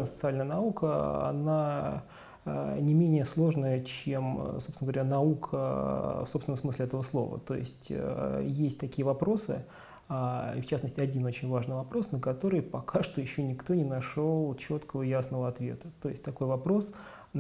социальная наука, она не менее сложная, чем, собственно говоря, наука в собственном смысле этого слова. То есть есть такие вопросы, и в частности один очень важный вопрос, на который пока что еще никто не нашел четкого и ясного ответа. То есть такой вопрос, с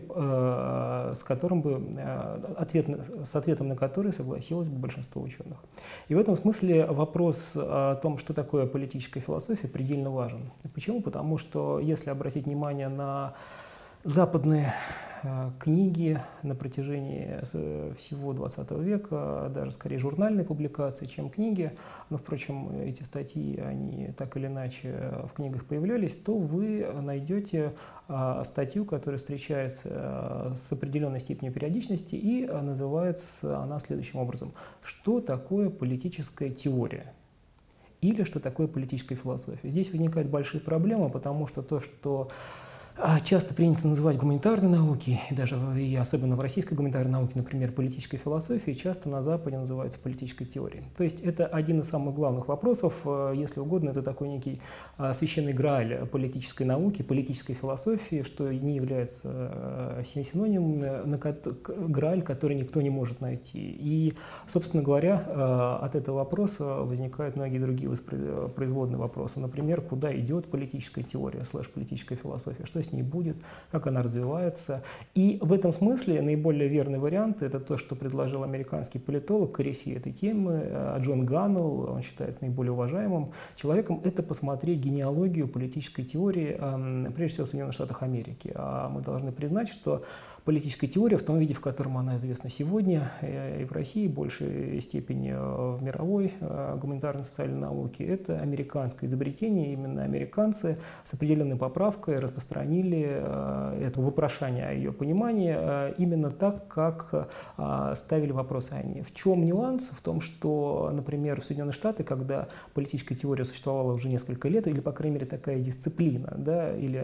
ответом на который согласилось бы большинство ученых. И в этом смысле вопрос о том, что такое политическая философия, предельно важен. Почему? Потому что если обратить внимание на западные книги на протяжении всего XX века, даже скорее журнальные публикации, чем книги, но, впрочем, эти статьи, они так или иначе в книгах появлялись, то вы найдете статью, которая встречается с определенной степенью периодичности, и называется она следующим образом: «Что такое политическая теория?» или «Что такое политическая философия?». Здесь возникают большие проблемы, потому что то, что часто принято называть гуманитарной наукой, и особенно в российской гуманитарной науке, например, политической философией, часто на Западе называется политической теорией. То есть это один из самых главных вопросов, если угодно, это такой некий священный грааль политической науки, политической философии, что не является синонимом, грааль, который никто не может найти. И, собственно говоря, от этого вопроса возникают многие другие производные вопросы. Например, куда идет политическая теория, политическая философия, что с ней будет, как она развивается. И в этом смысле наиболее верный вариант – это то, что предложил американский политолог, корифей этой темы Джон Ганнелл, он считается наиболее уважаемым человеком, это посмотреть генеалогию политической теории, прежде всего в Соединенных Штатах Америки. А мы должны признать, что политическая теория в том виде, в котором она известна сегодня и в России, в большей степени в мировой гуманитарной социальной науке, это американское изобретение. Именно американцы с определенной поправкой распространили это вопрошание о ее понимании именно так, как ставили вопросы они. В чем нюанс? В том, что, например, в Соединенных Штатах, когда политическая теория существовала уже несколько лет, или, по крайней мере, такая дисциплина, да, или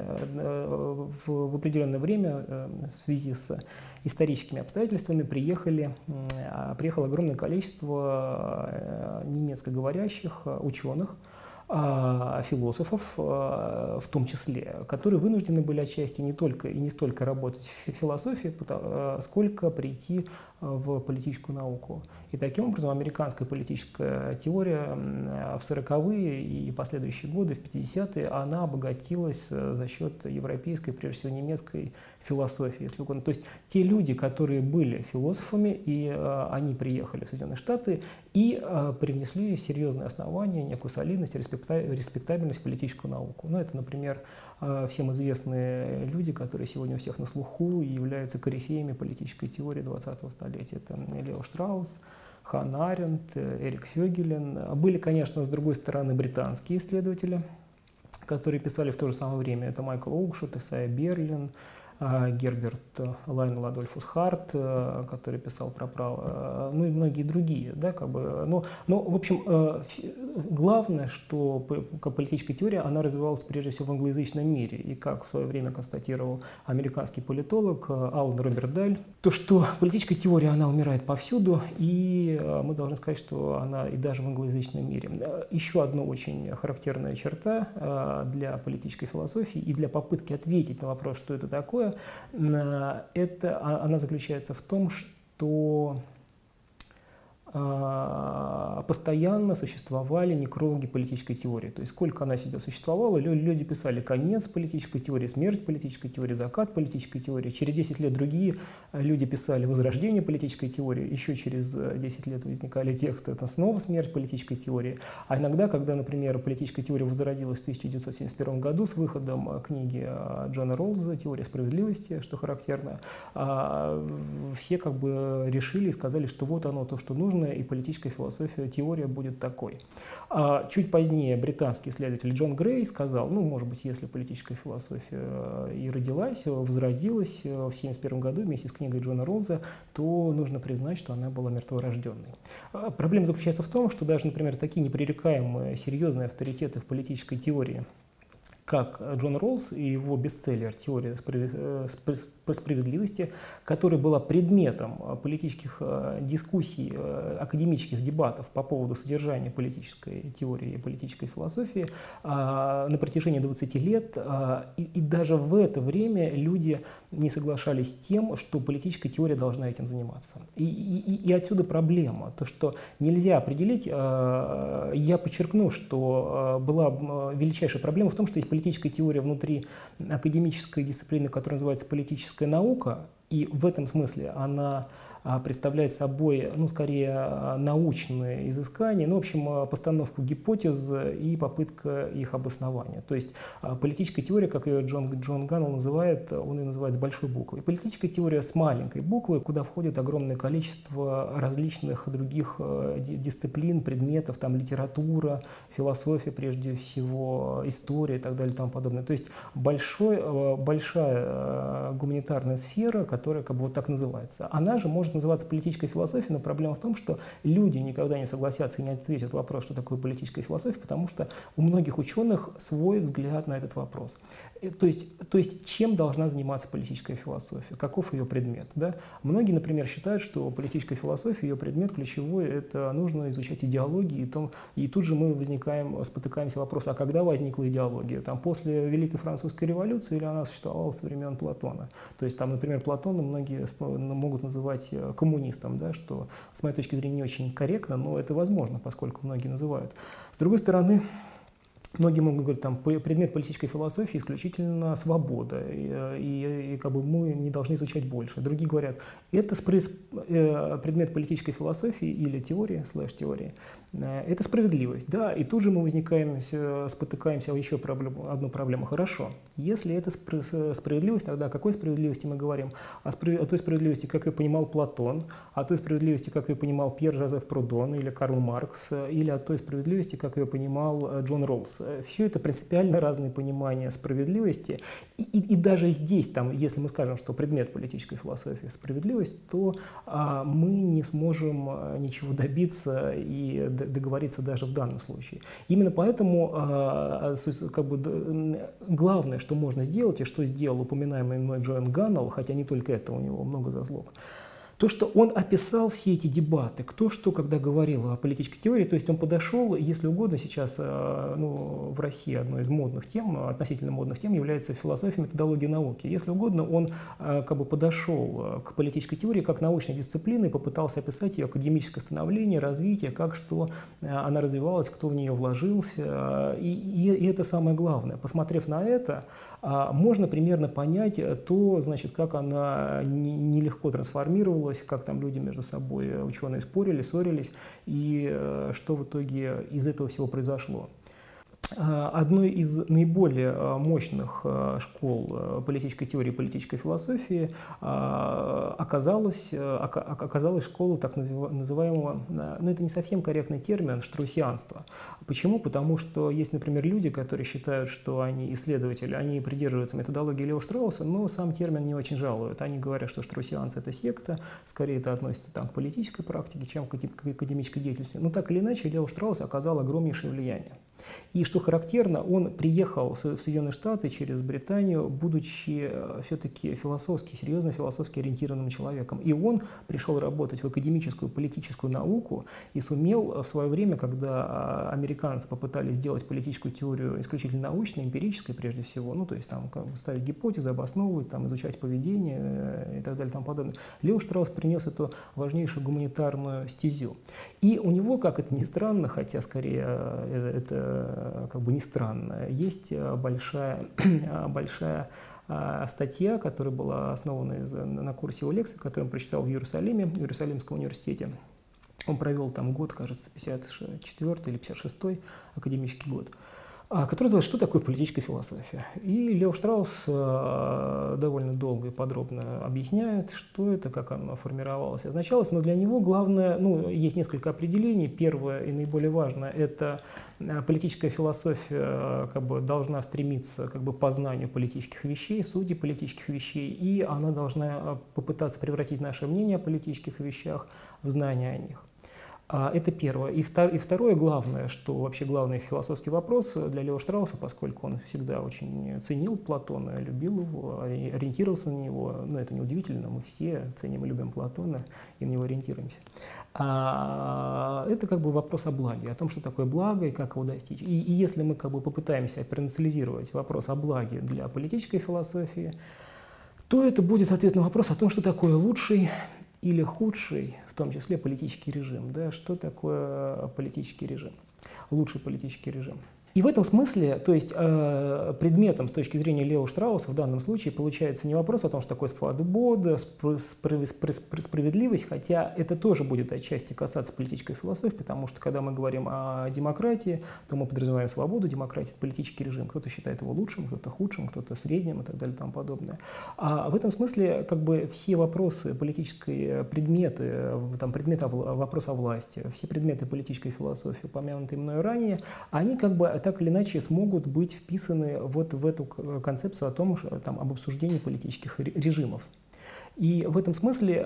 в определенное время в связи с историческими обстоятельствами приехало огромное количество немецкоговорящих ученых, философов в том числе, которые вынуждены были отчасти не столько работать в философии, сколько прийти в политическую науку. И таким образом американская политическая теория в 40-е и последующие годы, в 50-е, она обогатилась за счет европейской, прежде всего немецкой философии, если угодно. То есть те люди, которые были философами, и они приехали в Соединенные Штаты и привнесли серьезные основания, некую солидность, респектабельность в политическую науку. Ну, это, например, всем известные люди, которые сегодня у всех на слуху и являются корифеями политической теории 20-го столетия. Это Лео Штраус, Ханна Аренд, Эрик Фёгелен. Были, конечно, с другой стороны, британские исследователи, которые писали в то же самое время. Это Майкл Оукшут, Исайя Берлин, Герберт Лайнел Адольфус Харт, который писал про право, ну и многие другие. Да, в общем, главное, что политическая теория, она развивалась прежде всего в англоязычном мире. И как в свое время констатировал американский политолог Алан Роберт Даль, то, что политическая теория, она умирает повсюду, и мы должны сказать, что она и даже в англоязычном мире. Еще одна очень характерная черта для политической философии и для попытки ответить на вопрос, что это такое, она заключается в том, что постоянно существовали некрологи политической теории. То есть сколько она себе существовала, люди писали конец политической теории, смерть политической теории, закат политической теории. Через 10 лет другие люди писали возрождение политической теории. Еще через 10 лет возникали тексты, это снова смерть политической теории. А иногда, когда, например, политическая теория возродилась в 1971 году с выходом книги Джона Роллза «Теория справедливости», что характерно, все как бы решили и сказали, что вот оно то, что нужно, и политическая философия, теория будет такой. Чуть позднее британский исследователь Джон Грей сказал, ну, может быть, если политическая философия и родилась, возродилась в 1971 году вместе с книгой Джона Роллза, то нужно признать, что она была мертворожденной. Проблема заключается в том, что даже, например, такие непререкаемые, серьезные авторитеты в политической теории, как Джон Роллс и его бестселлер «Теория справедливости, которая была предметом политических дискуссий, академических дебатов по поводу содержания политической теории и политической философии на протяжении 20 лет. И даже в это время люди не соглашались с тем, что политическая теория должна этим заниматься. И отсюда проблема. То, что нельзя определить, я подчеркну, что была величайшая проблема в том, что есть политическая теория внутри академической дисциплины, которая называется политическая наука, и в этом смысле она представляет собой, ну, скорее, научные изыскания, ну, в общем, постановку гипотез и попытка их обоснования. То есть политическая теория, как ее Джон Ганнелл называет, он ее называет с большой буквы. И политическая теория с маленькой буквы, куда входит огромное количество различных других дисциплин, предметов, там литература, философия, прежде всего, история и так далее и тому подобное. То есть большая гуманитарная сфера, которая как бы вот так называется. Она же может называться политической философией, но проблема в том, что люди никогда не согласятся и не ответят на вопрос, что такое политическая философия, потому что у многих ученых свой взгляд на этот вопрос. То есть чем должна заниматься политическая философия, каков ее предмет. Да? Многие, например, считают, что политическая философия, ее предмет ключевой, это нужно изучать идеологии, и тут же мы спотыкаемся вопрос, а когда возникла идеология? Там, после Великой Французской революции или она существовала со времен Платона? То есть, там, например, Платона многие могут называть коммунистом, да, что, с моей точки зрения, не очень корректно, но это возможно, поскольку многие называют. С другой стороны, многие могут говорить, там, предмет политической философии исключительно свобода, и как бы мы не должны изучать больше. Другие говорят, это предмет политической философии или теории, слэш-теории, это справедливость. Да, и тут же мы спотыкаемся о еще одну проблему. Хорошо, если это справедливость, тогда о какой справедливости мы говорим? О той справедливости, как ее понимал Платон, о той справедливости, как ее понимал Пьер Жозеф Прудон или Карл Маркс, или о той справедливости, как ее понимал Джон Роллс. Все это принципиально разные понимания справедливости. И даже здесь, там, если мы скажем, что предмет политической философии – справедливость, то мы не сможем ничего добиться и договориться даже в данном случае. Именно поэтому как бы, главное, что можно сделать, и что сделал упоминаемый мной Джон Ганнелл, хотя не только это, у него много заслуг, то, что он описал все эти дебаты, кто что когда говорил о политической теории, то есть он подошел, если угодно, сейчас в России одной из модных тем, относительно модных тем является философия методологии науки. Если угодно, он как бы подошел к политической теории как научной дисциплине и попытался описать ее академическое становление, развитие, как что она развивалась, кто в нее вложился. И это самое главное. Посмотрев на это, можно примерно понять то, значит, как она нелегко трансформировалась, как там люди между собой, ученые спорили, ссорились, и что в итоге из этого всего произошло. Одной из наиболее мощных школ политической теории и политической философии оказалась школа так называемого, ну это не совсем корректный термин, штраусианства. Почему? Потому что есть, например, люди, которые считают, что они исследователи, они придерживаются методологии Лео Штрауса, но сам термин не очень жалуют. Они говорят, что штраусианцы – это секта, скорее это относится там, к политической практике, чем к академической деятельности. Но так или иначе, Лео Штраус оказал огромнейшее влияние. И что характерно, он приехал в Соединенные Штаты через Британию, будучи все-таки серьезно философски ориентированным человеком. И он пришел работать в академическую политическую науку и сумел в свое время, когда американцы попытались сделать политическую теорию исключительно научной, эмпирической прежде всего, ну то есть там ставить гипотезы, обосновывать, там, изучать поведение и так далее и тому подобное, Лео Штраус принес эту важнейшую гуманитарную стезю. И у него, как это ни странно, хотя скорее это как бы не странно, есть большая статья, которая была основана на курсе его лекций, которую он прочитал в Иерусалиме, в Иерусалимском университете. Он провел там год, кажется, 54-й или 56-й академический год, который называется «Что такое политическая философия?». И Лео Штраус довольно долго и подробно объясняет, что это, как оно формировалось и означалось, но для него главное, есть несколько определений. Первое и наиболее важное – это политическая философия как бы должна стремиться как бы к познанию политических вещей, сути политических вещей, и она должна попытаться превратить наше мнение о политических вещах в знание о них. Это первое. И второе, главное, что вообще главный философский вопрос для Лео Штрауса, поскольку он всегда очень ценил Платона, любил его, ориентировался на него, ну это неудивительно, мы все ценим и любим Платона и на него ориентируемся. Это как бы вопрос о благе, о том, что такое благо и как его достичь. И если мы как бы попытаемся персонализировать вопрос о благе для политической философии, то это будет ответ на вопрос о том, что такое лучший или худший, в том числе политический режим. Да? Что такое политический режим? Лучший политический режим. И в этом смысле, то есть предметом с точки зрения Лео Штрауса в данном случае получается не вопрос о том, что такое свобода, справедливость, хотя это тоже будет отчасти касаться политической философии, потому что когда мы говорим о демократии, то мы подразумеваем свободу, демократия – это политический режим. Кто-то считает его лучшим, кто-то худшим, кто-то средним и так далее и тому подобное. А в этом смысле как бы все вопросы политической предметы, там, вопроса о власти, все предметы политической философии, упомянутые мною ранее, они как бы так или иначе смогут быть вписаны вот в эту концепцию о том, что, там, об обсуждении политических режимов. И в этом смысле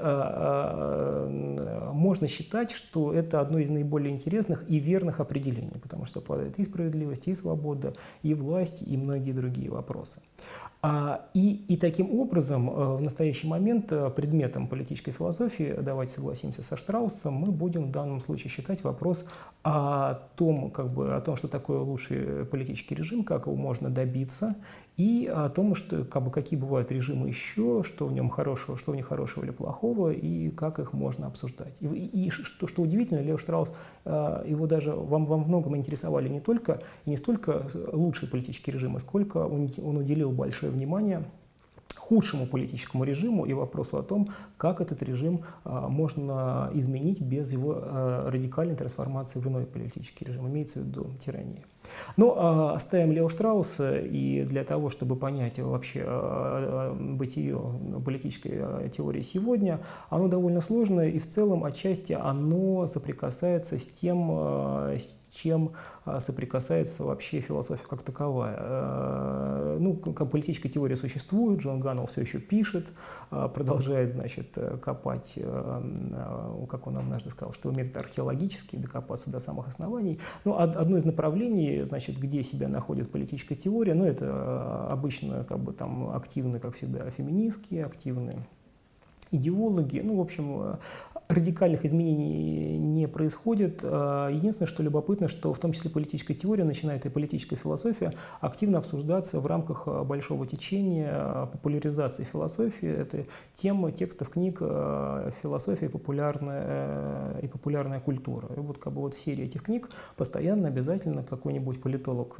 можно считать, что это одно из наиболее интересных и верных определений, потому что падает и справедливость, и свобода, и власть, и многие другие вопросы. И таким образом в настоящий момент предметом политической философии, давайте согласимся со Штраусом, мы будем в данном случае считать вопрос о том, что такое лучший политический режим, как его можно добиться, и о том, что, какие бывают режимы еще, что в нем хорошего, что в них хорошего или плохого, и как их можно обсуждать. И что удивительно, Лео Штраус, его даже вам во многом интересовали не столько лучшие политические режимы, сколько он уделил большое внимание худшему политическому режиму и вопросу о том, как этот режим можно изменить без его радикальной трансформации в иной политический режим, имеется в виду тирания. Но оставим Лео Штрауса, и для того, чтобы понять вообще бытие политической теории сегодня, оно довольно сложное, и в целом отчасти оно соприкасается с тем, чем соприкасается вообще философия как таковая. Политическая теория существует, Джон Ганнелл все еще пишет, продолжает, копать, как он однажды сказал, что метод археологический, докопаться до самых оснований. Одно из направлений, где себя находит политическая теория, это обычно активные, как всегда, феминистские, активные идеологи. В общем, радикальных изменений не происходит. Единственное, что любопытно, что в том числе политическая теория начинает и политическая философия активно обсуждаться в рамках большого течения популяризации философии. Это тема текстов книг «Философия и популярная культура». И вот в серии этих книг постоянно обязательно какой-нибудь политолог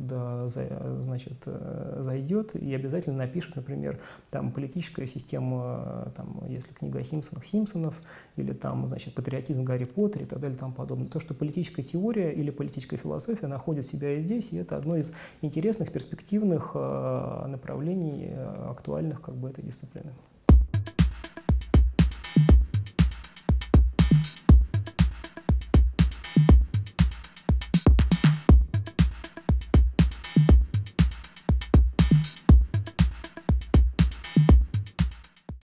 зайдет и обязательно напишет, например, политическая система, если книга о Симпсонов, или патриотизм Гарри Поттера и так далее и тому подобное. То, что политическая теория или политическая философия находит себя и здесь, и это одно из интересных, перспективных направлений, актуальных этой дисциплины.